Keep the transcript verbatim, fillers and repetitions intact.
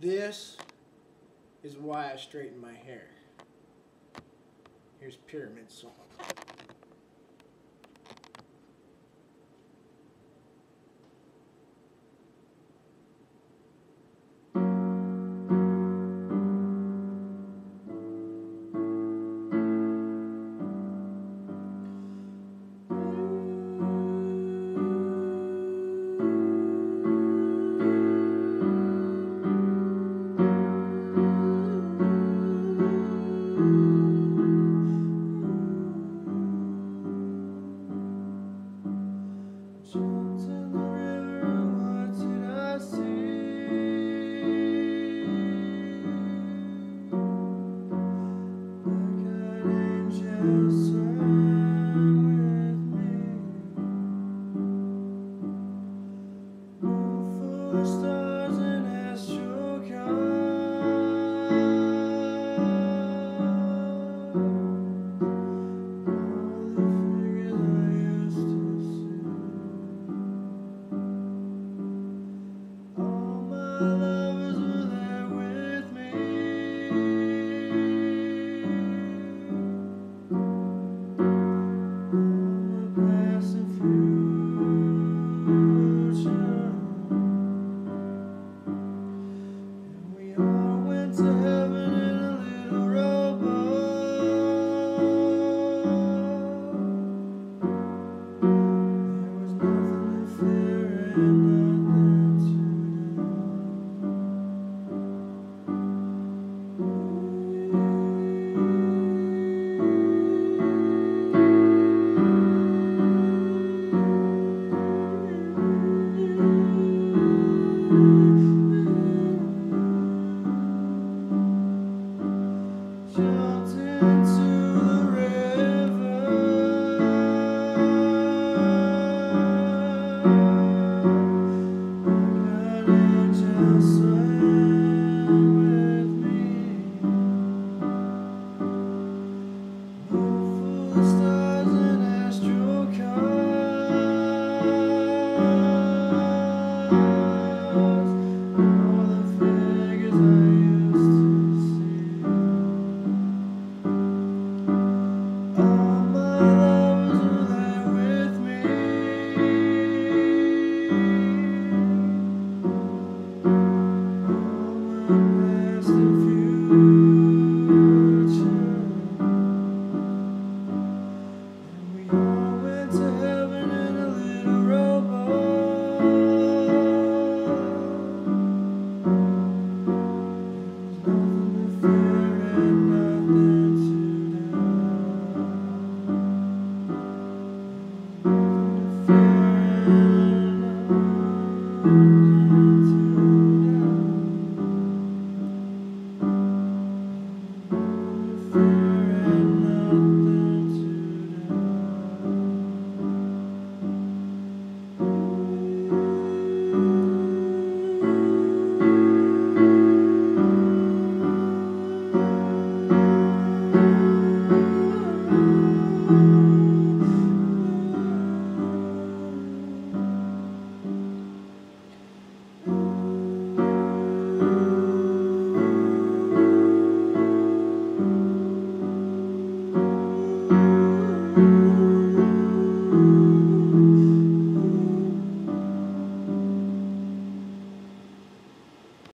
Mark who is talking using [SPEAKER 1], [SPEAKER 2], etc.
[SPEAKER 1] This is why I straighten my hair. Here's Pyramid Song. Jumped in the river, what did I see? Black-eyed angels swam with me. Moon full of stars and astral cars. All the figures I used to see. All my lovers were there with me. All my past and future. And we all went to heaven in a little rowboat. There was nothing to fear and nothing to jumped into the river. Black-eyed angels swam with me. Moon full of stars and astral cars. All the figures I used to see. All my lovers were there with me. All my past and future. And we all went to heaven in a little rowboat. There was nothing to fear and nothing to doubt. Nothing to fear and nothing